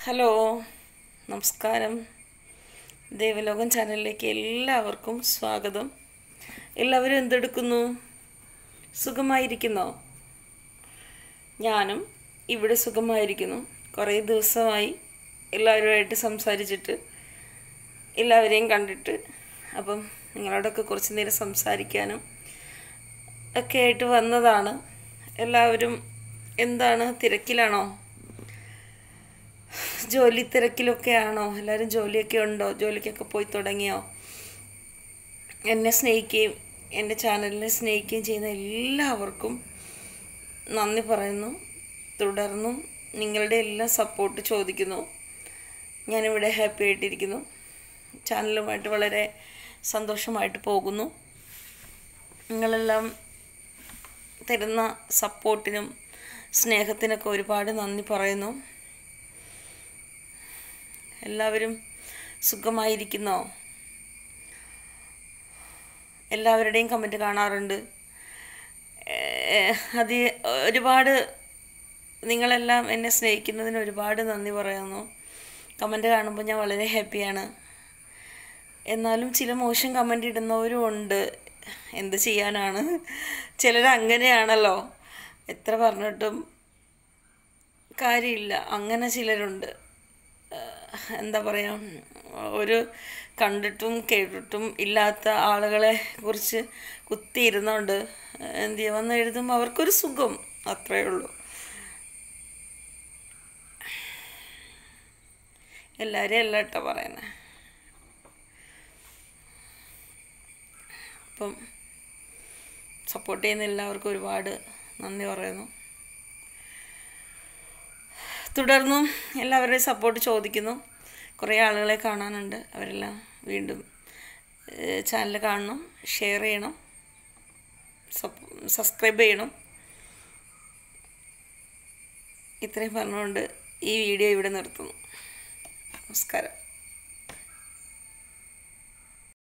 Hello, നമസ്കാരം. ദേവലോകം ചാനലിലേക്ക് എല്ലാവർക്കും സ്വാഗതം. എല്ലാവരും എന്തെടുക്കുന്നു? സുഖമായിരിക്കുന്നോ? ഞാനും ഇവിടെ സുഖമായിരിക്കുന്നു. കുറേ ദിവസമായി എല്ലാവരുമായിട്ട് സംസാരിച്ചിട്ട്, എല്ലാവരെയും കണ്ടിട്ട്. അപ്പം നിങ്ങളോടൊക്കെ കുറച്ച് നേരം സംസാരിക്കാനും ഒക്കെ ആയിട്ട് വന്നതാണ്. എല്ലാവരും എന്താണ്, തിരക്കിലാണോ? ജോലി തിരക്കിലൊക്കെ ആണോ? എല്ലാവരും ജോലിയൊക്കെ ഉണ്ടോ? ജോലിക്കൊക്കെ പോയി തുടങ്ങിയോ? എന്നെ സ്നേഹിക്കുകയും എൻ്റെ ചാനലിനെ സ്നേഹിക്കുകയും ചെയ്യുന്ന എല്ലാവർക്കും നന്ദി പറയുന്നു. തുടർന്നും നിങ്ങളുടെ എല്ലാ സപ്പോർട്ട് ചോദിക്കുന്നു. ഞാനിവിടെ ഹാപ്പി ആയിട്ടിരിക്കുന്നു. ചാനലുമായിട്ട് വളരെ സന്തോഷമായിട്ട് പോകുന്നു. നിങ്ങളെല്ലാം തരുന്ന സപ്പോർട്ടിനും സ്നേഹത്തിനൊക്കെ ഒരുപാട് നന്ദി പറയുന്നു. എല്ലാവരും സുഖമായിരിക്കുന്നോ? എല്ലാവരുടെയും കമൻറ്റ് കാണാറുണ്ട്. അത് ഒരുപാട്, നിങ്ങളെല്ലാം എന്നെ സ്നേഹിക്കുന്നതിന് ഒരുപാട് നന്ദി പറയുന്നു. കമൻറ്റ് കാണുമ്പോൾ ഞാൻ വളരെ ഹാപ്പിയാണ്. എന്നാലും ചില മോശം കമൻറ്റ് ഇടുന്നവരും ഉണ്ട്. എന്ത് ചെയ്യാനാണ്? ചിലർ അങ്ങനെയാണല്ലോ, എത്ര പറഞ്ഞിട്ടും കാര്യമില്ല. അങ്ങനെ ചിലരുണ്ട്. എന്താ പറയുക, ഒരു കണ്ടിട്ടും കേട്ടിട്ടും ഇല്ലാത്ത ആളുകളെ കുറിച്ച് കുത്തിയിരുന്നുകൊണ്ട് എന്ത് ചെയ്യുക, വന്ന് എഴുതുമ്പോൾ അവർക്കൊരു സുഖം, അത്രയേ ഉള്ളൂ. എല്ലാവരെയും അല്ല കേട്ടോ പറയുന്നത്. അപ്പം സപ്പോർട്ട് ചെയ്യുന്ന എല്ലാവർക്കും ഒരുപാട് നന്ദി പറയുന്നു. തുടർന്നും എല്ലാവരുടെയും സപ്പോർട്ട് ചോദിക്കുന്നു. കുറേ ആളുകളെ കാണാനുണ്ട്. അവരെല്ലാം വീണ്ടും ചാനൽ കാണണം, ഷെയർ ചെയ്യണം, സബ്സ്ക്രൈബ് ചെയ്യണം. ഇത്രയും പറഞ്ഞുകൊണ്ട് ഈ വീഡിയോ ഇവിടെ നിർത്തുന്നു. നമസ്കാരം.